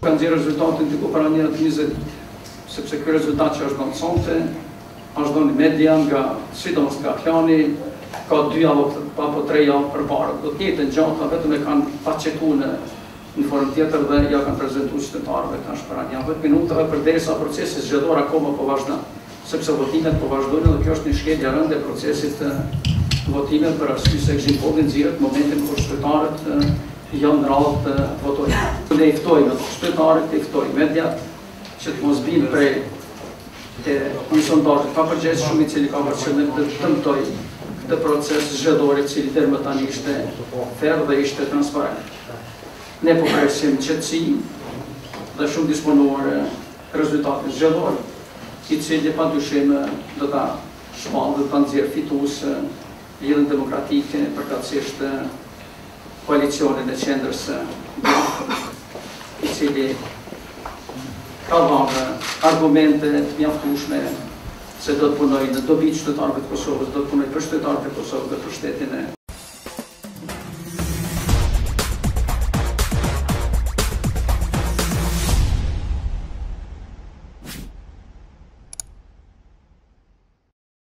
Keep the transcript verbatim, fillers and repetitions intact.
Kanë nxjerrë rezultatin diku para njëra të njëzet ditë, sepse ky rezultat që është dhënë sonte, është dhënë media nga sidomos nga klani, ka dy javë apo tre javë përpara. Do të jetë gjatë, vetëm e kanë paqetuar në në formë tjetër dhe ja kanë prezantuar qytetarëve tash para njëzet minutave përderisa procesi zgjedhor akoma po vazhdon, sepse votimet po vazhdojnë dhe kjo është një shkelje e rëndë e procesit të votimeve për arsye se kishin kohën nxjerrët momentin kur qytetarët janë rrallë të votojnë. Ne i ftojmë qytetarët, i ftojmë mediat që të mos binë prej një sondazh pa përgjegjësim i cili ka për qëllim të dëmtojë këtë proces zgjedhor i cili deri më tani ishte ferr dhe ishte transparent. Ne po presim qetësi dhe shumë disponuar rezultatin zgjedhor, i cili padyshim do ta shpallë dhe ta nxjerrë fitues lidhjen demokratike, përkatësisht koalicionin e qendrës, i cili ka dhënë argumente të mjaftueshme se do të punojë në dobi qytetarëve të Kosovës, do të punojë për qytetarët e Kosovës dhe për shtetin e